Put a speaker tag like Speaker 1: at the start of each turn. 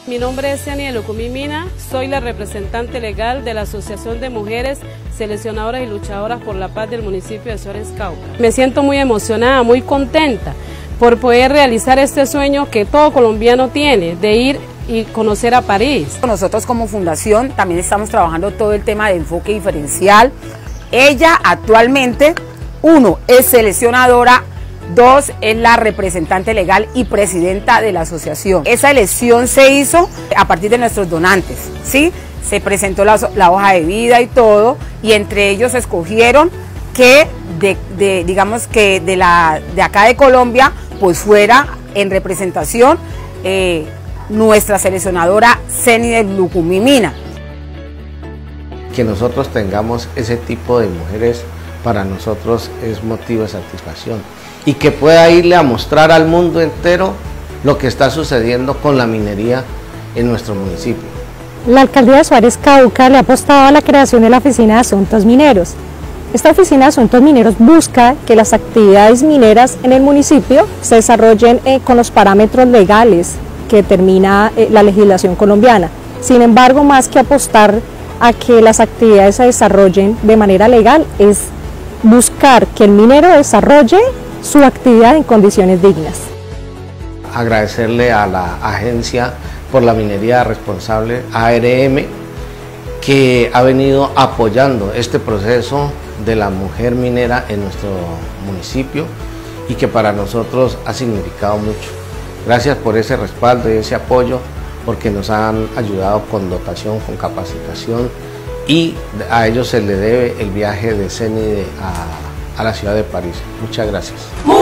Speaker 1: Mi nombre es Ciani de Lucumí Mina, soy la representante legal de la Asociación de Mujeres Seleccionadoras y Luchadoras por la Paz del municipio de Suárez Cauca. Me siento muy emocionada, muy contenta por poder realizar este sueño que todo colombiano tiene, de ir y conocer a París.
Speaker 2: Nosotros como fundación también estamos trabajando todo el tema de enfoque diferencial. Ella actualmente, 1, es seleccionadora, 2, es la representante legal y presidenta de la asociación. Esa elección se hizo a partir de nuestros donantes, ¿sí? Se presentó la hoja de vida y todo, y entre ellos escogieron que digamos que de acá de Colombia pues fuera en representación nuestra seleccionadora Ciani de Lucumí Mina.
Speaker 3: Que nosotros tengamos ese tipo de mujeres para nosotros es motivo de satisfacción, y que pueda irle a mostrar al mundo entero lo que está sucediendo con la minería en nuestro municipio.
Speaker 4: La alcaldía de Suárez Cauca le ha apostado a la creación de la Oficina de Asuntos Mineros. Esta Oficina de Asuntos Mineros busca que las actividades mineras en el municipio se desarrollen con los parámetros legales que determina la legislación colombiana. Sin embargo, más que apostar a que las actividades se desarrollen de manera legal, es buscar que el minero desarrolle su actividad en condiciones dignas.
Speaker 3: Agradecerle a la Agencia por la Minería Responsable, ARM, que ha venido apoyando este proceso de la mujer minera en nuestro municipio y que para nosotros ha significado mucho. Gracias por ese respaldo y ese apoyo, porque nos han ayudado con dotación, con capacitación, y a ellos se le debe el viaje de Ciani a la ciudad de París. Muchas gracias.